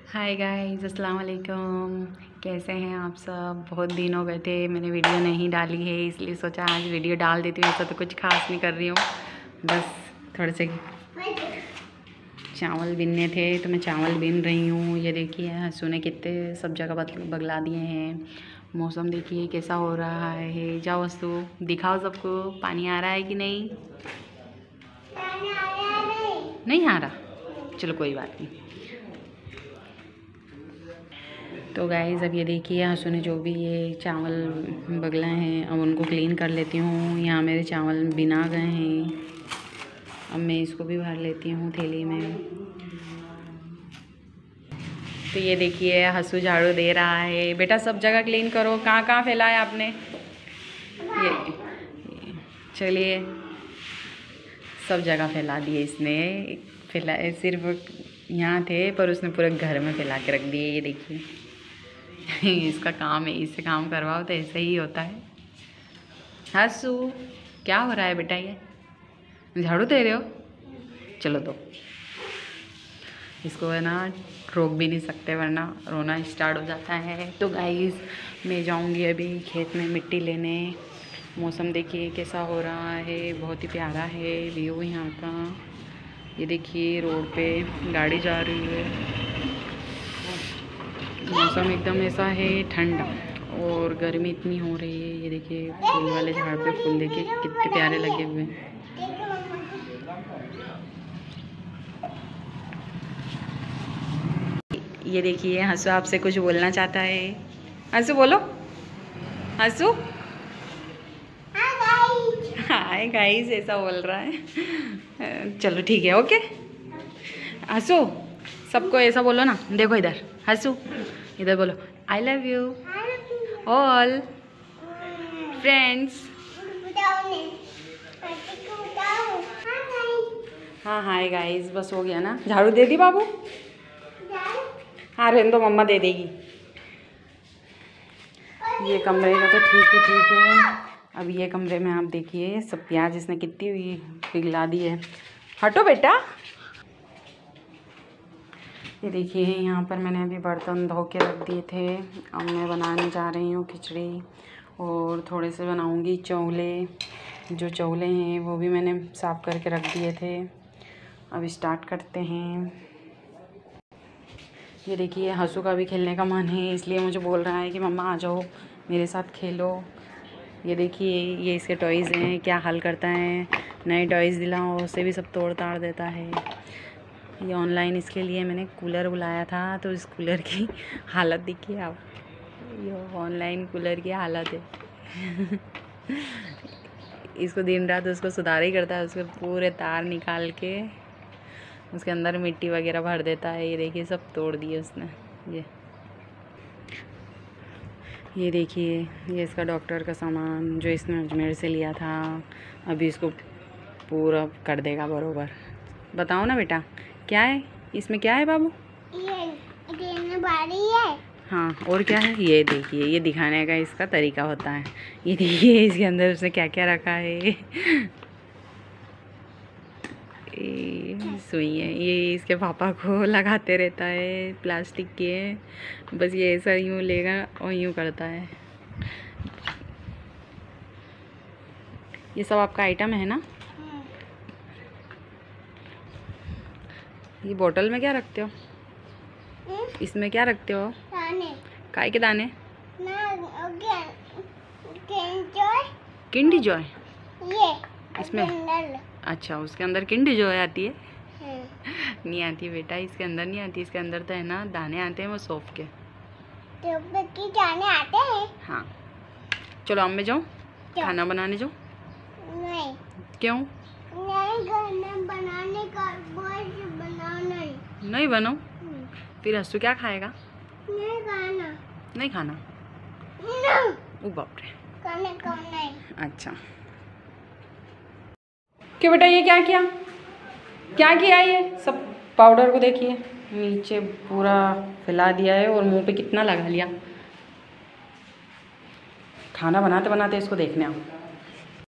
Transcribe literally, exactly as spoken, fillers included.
Hi guys, अस्सलाम वालेकुम। कैसे हैं आप सब? बहुत दिन हो गए थे, मैंने वीडियो नहीं डाली है, इसलिए सोचा आज वीडियो डाल देती हूँ। ऐसा तो कुछ खास नहीं कर रही हूँ, बस थोड़े से चावल बीनने थे तो मैं चावल बीन रही हूँ। ये देखिए हंसू ने कितने सब जगह बगला दिए हैं। मौसम देखिए कैसा हो रहा है। जाओ हंसू, दिखाओ सबको पानी आ रहा है कि नहीं। नहीं आ रहा, चलो कोई बात नहीं। तो गाइज़ अब ये देखिए हंसू ने जो भी ये चावल बगला हैं अब उनको क्लीन कर लेती हूँ। यहाँ मेरे चावल बिना गए हैं, अब मैं इसको भी भर लेती हूँ थैली में। तो ये देखिए हंसू झाड़ू दे रहा है। बेटा सब जगह क्लीन करो, कहाँ कहाँ फैला है आपने ये। चलिए सब जगह फैला दिए इसने, फैला सिर्फ यहाँ थे पर उसने पूरे घर में फैला के रख दिए। ये देखिए इसका काम है, इससे काम करवाओ तो ऐसे ही होता है। हंसू क्या हो रहा है बेटा? ये झाड़ू दे रहे हो? चलो दो इसको, है ना रोक भी नहीं सकते वरना रोना स्टार्ट हो जाता है। तो गाइस मैं जाऊंगी अभी खेत में मिट्टी लेने। मौसम देखिए कैसा हो रहा है, बहुत ही प्यारा है व्यू यहाँ का। ये देखिए रोड पे गाड़ी जा रही है, मौसम एकदम ऐसा है ठंडा और गर्मी इतनी हो रही है। ये देखिए फूल वाले झाड़ पे फूल देखिए कितने प्यारे लगे हुए हैं। ये देखिए हंसू आपसे कुछ बोलना चाहता है। हंसू बोलो, हंसू हाय गाइस ऐसा बोल रहा है। चलो ठीक है, ओके। हंसू सबको ऐसा बोलो ना, देखो इधर हंसू, इधर बोलो I love you all friends. हाँ हाय गाइस, बस हो गया ना। झाड़ू दे दी बाबू? हाँ रहने दो, मम्मा दे देगी। ये कमरे का तो ठीक है ठीक है। अब ये कमरे में आप देखिए सब प्याज इसने कितनी हुई पिघला दी है। हटो बेटा। ये देखिए यहाँ पर मैंने अभी बर्तन धो के रख दिए थे। अब मैं बनाने जा रही हूँ खिचड़ी और थोड़े से बनाऊँगी चौले। जो चौले हैं वो भी मैंने साफ़ करके रख दिए थे। अब स्टार्ट करते हैं। ये देखिए हंसू का भी खेलने का मन है, इसलिए मुझे बोल रहा है कि मम्मा आ जाओ मेरे साथ खेलो। ये देखिए ये इसके टॉयज़ हैं, क्या हाल करता है। नए टॉयज़ दिलाओ उसे भी सब तोड़ ताड़ देता है। ये ऑनलाइन इसके लिए मैंने कूलर बुलाया था, तो इस कूलर की हालत देखिए आप। ये ऑनलाइन कूलर की हालत है इसको दिन रात उसको सुधार ही करता है, उसके पूरे तार निकाल के उसके अंदर मिट्टी वगैरह भर देता है। ये देखिए सब तोड़ दिए उसने। ये ये देखिए ये इसका डॉक्टर का सामान जो इसने अजमेर से लिया था, अभी इसको पूरा कर देगा बरोबर। बताओ ना बेटा क्या है इसमें? क्या है बाबू? ये बारी है। हाँ और क्या है? ये देखिए ये दिखाने का इसका तरीका होता है। ये देखिए इसके अंदर उसने क्या क्या रखा है सुई है, ये इसके पापा को लगाते रहता है प्लास्टिक के। बस ये ऐसा यूँ लेगा और यूँ करता है। ये सब आपका आइटम है ना? ये बोतल में क्या रखते हो? इसमें क्या रखते हो? दाने। काय के दाने? Kinder Joy. ये इसमें अच्छा उसके अंदर किंडी जॉय आती है? नहीं आती बेटा, इसके अंदर नहीं आती। इसके अंदर तो है ना दाने आते हैं वो सौंफ के। तो की दाने आते हैं? हाँ चलो अब मैं जाऊँ खाना बनाने जाऊँ? नहीं। क्यों? नहीं खाना बनाने का बनाना नहीं। नहीं बनाओ? फिर हंसू क्या खाएगा? नहीं खाना। नहीं खाना? ओ बाप रे। खाने को नहीं। अच्छा क्यों बेटा ये क्या किया? क्या किया? ये सब पाउडर को देखिए नीचे पूरा फैला दिया है और मुंह पे कितना लगा लिया। खाना बनाते बनाते इसको देखने आओ।